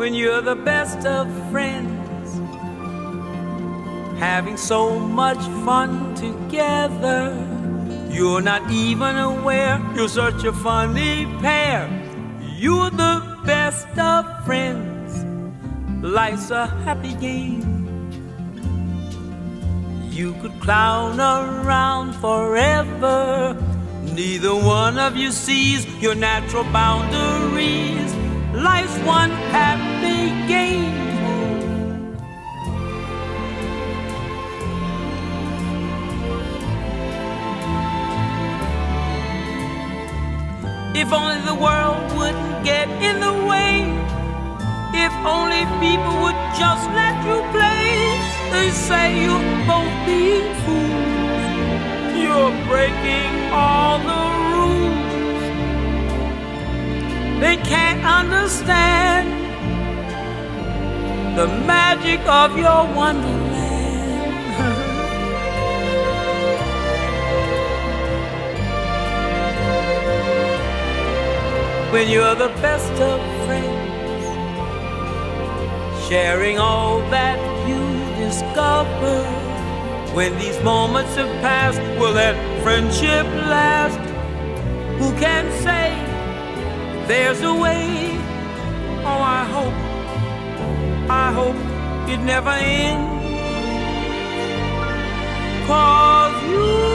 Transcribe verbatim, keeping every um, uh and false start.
when you're the best of friends, having so much fun together. You're not even aware you're such a funny pair. You're the best of friends. Life's a happy game. You could clown around forever. Neither one of you sees your natural boundaries. Life's one happy game. If only the world wouldn't get in the way. If only people would just let you play. They say you're both being fools. You're breaking all the rules. They can't understand the magic of your wonderland. When you're the best of friends, sharing all that you discover. When these moments have passed, will that friendship last? Who can say there's a way? Oh, I hope, I hope it never ends. 'Cause you